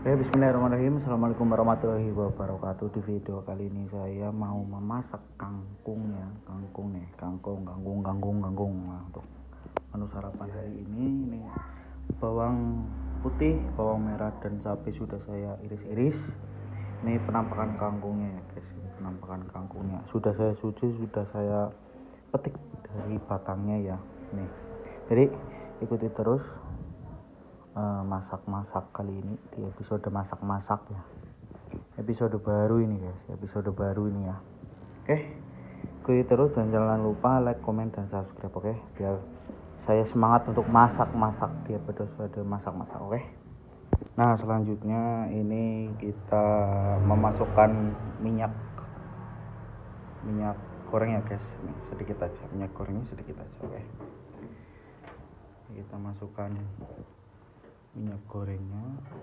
Oke, bismillahirrahmanirrahim. Assalamualaikum warahmatullahi wabarakatuh. Di video kali ini saya mau memasak kangkung ya, kangkung. Nah, untuk menu sarapan hari ini bawang putih, bawang merah dan cabai sudah saya iris-iris. Ini penampakan kangkungnya ya, guys. Ini penampakan kangkungnya. Sudah saya petik dari batangnya ya. Nih. Jadi ikuti terus masak-masak kali ini di episode masak-masak ya, episode baru ini guys, episode baru ini ya. Oke, ikuti terus dan jangan lupa like, komen, dan subscribe, oke, biar saya semangat untuk masak-masak di episode masak-masak. Oke, nah selanjutnya ini kita memasukkan minyak goreng ya guys. Ini sedikit aja, minyak gorengnya sedikit aja. Oke, kita masukkan minyak gorengnya.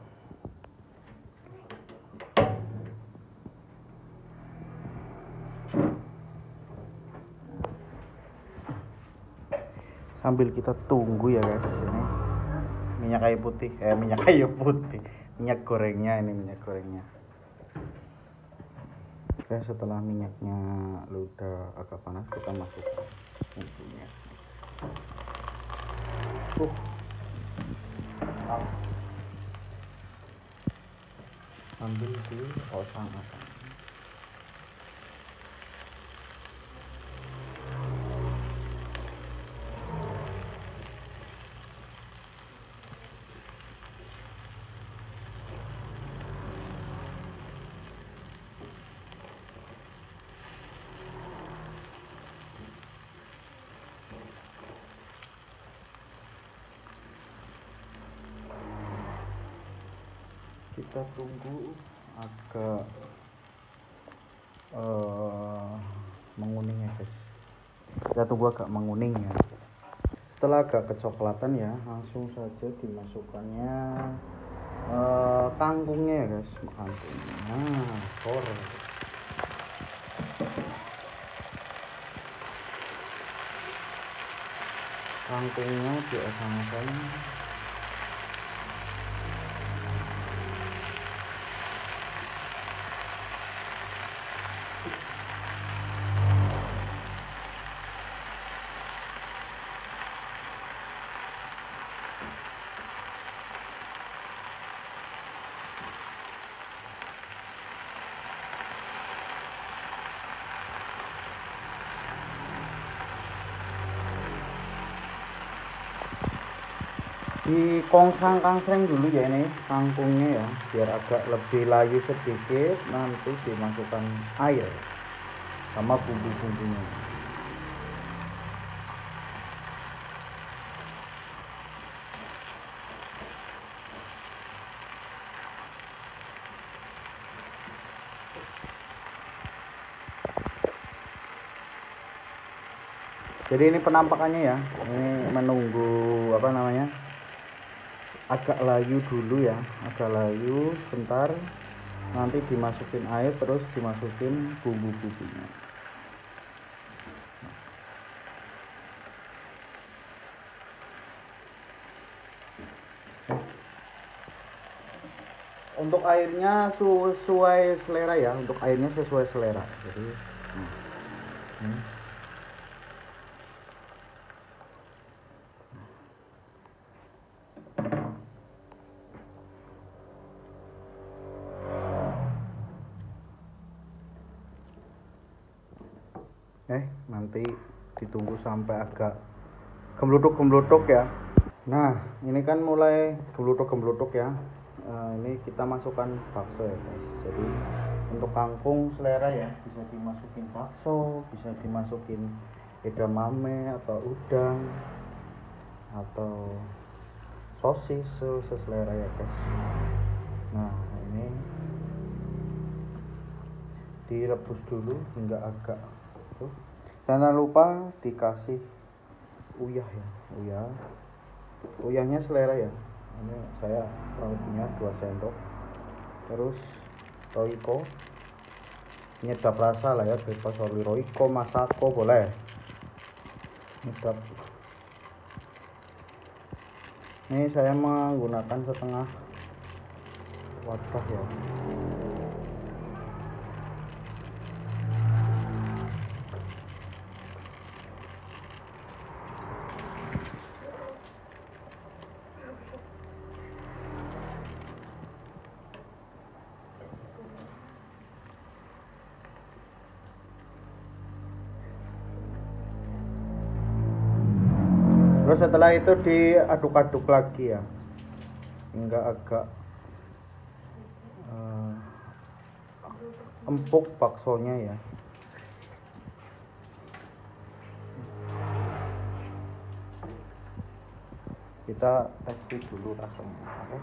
Sambil kita tunggu ya guys, ini minyak gorengnya, ini minyak gorengnya. Oke, setelah minyaknya udah agak panas, kita masukkan bumbunya. Sambil diosang-osang. Kita tunggu agak menguning ya guys. Kita tunggu agak menguning ya. Setelah agak kecoklatan ya, langsung saja dimasukkannya kangkungnya ya guys. Kangkungnya kangkungnya diosang-osang. Dikongsang-kangsreng dulu ya ini kangkungnya ya, biar agak lebih layu sedikit. Nanti dimasukkan air sama bumbu-bumbunya. Jadi ini penampakannya ya, ini menunggu agak layu dulu ya, agak layu sebentar, nanti dimasukin air, terus dimasukin bumbu-bumbunya. Untuk airnya sesuai selera ya, untuk airnya sesuai selera. Jadi nanti ditunggu sampai agak gemblutuk ya. Nah ini kan mulai gemblutuk ya. Ini kita masukkan bakso ya guys. Jadi untuk kangkung selera ya, bisa dimasukin bakso, bisa dimasukin edamame atau udang atau sosis seselera ya guys. Nah ini direbus dulu hingga agak tuh. Jangan lupa dikasih uyah ya, uyahnya selera ya. Ini saya punya 2 sendok. Terus roiko, nyedap rasa lah ya, bebas roiko, masako boleh nyedap. Ini saya menggunakan setengah wadah ya. Terus setelah itu diaduk-aduk lagi ya, hingga agak empuk baksonya ya. Kita tes dulu rasanya. Oke.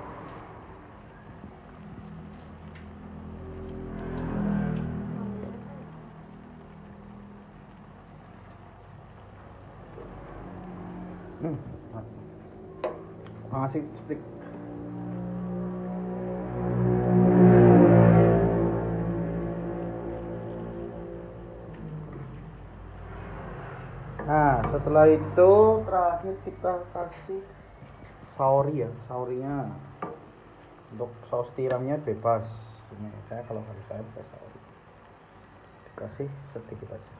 Ngasih split. Nah, setelah itu terakhir kita kasih saori ya. Saorinya untuk saus tiramnya bebas. Ini saya kalau harus saya pakai saori. Dikasih sedikit aja.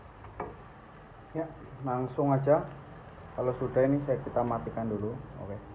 Ya, langsung aja. Kalau sudah ini kita matikan dulu. Oke.